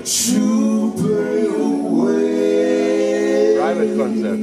to play away. Private concert.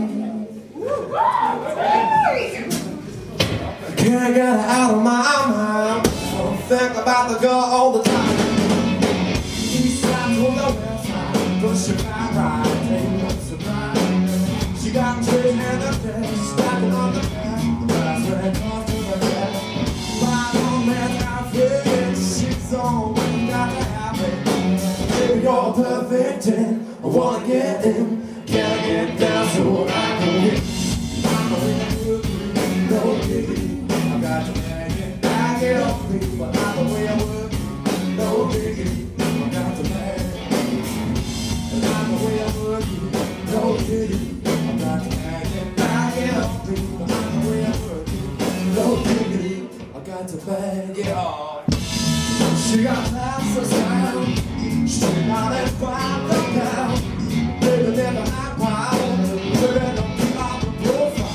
Can't get out of my mind. Think about the girl all the time. East side to the west side, pushing my ride, ain't no surprise. She got straight and the desk, standing on the back. The brass red comes to the head. My old man outfit, she's on when you got to have it. Baby, you're perfect 10. I wanna get in. Can I get down so I can get? I'm a little no diggity. I got to bag it off me, but not the way I work. No diggity. I got to bag it. Not the way I work. No diggity. I got to bag it off me, but not the way I work. No diggity. I got to bag it off. She got class of style. Straight out and by the pound. Baby, never act wild. Baby, don't keep out the profile.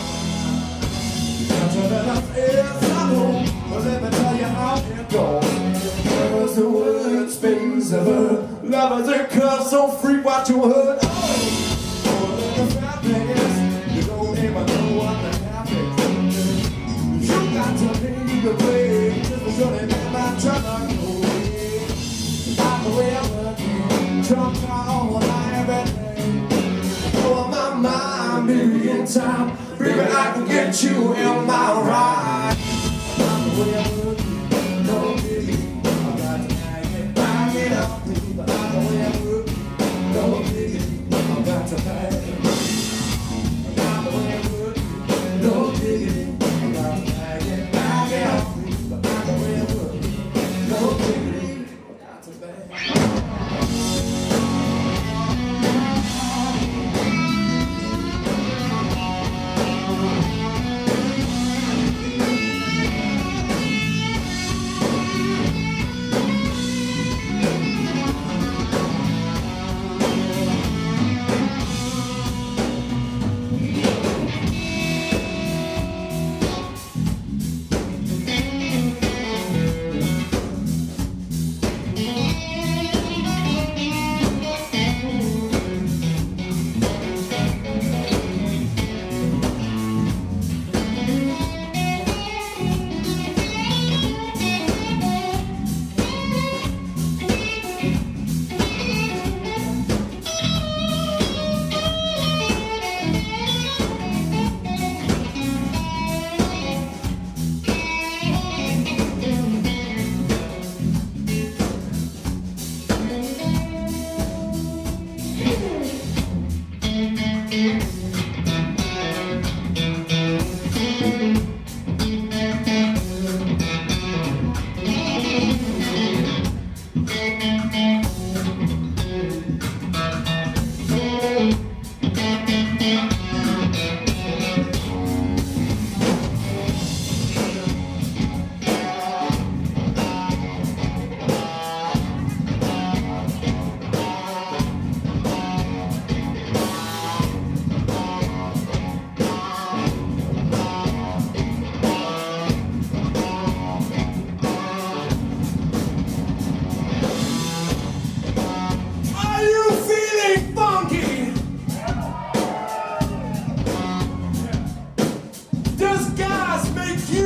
Well, let me tell you how it goes. First the word spins of her. Lovers and curves, so freak what you heard. Oh, in the fat place, you don't even know what the happens. You got to lead the way. Just for sure they never try to go away. Not the way I'm working. Jump all night every day. Oh, my mind, baby, in time. Baby, I can get you in my ride. Not the way I'm working, no diggity. I got to bag it up, but not the way I'm working, no diggity. I got to bag it up. Not the way I'm working, no diggity. I got to bag it up, but not the way I'm working, no diggity. I got to bag it up. Make you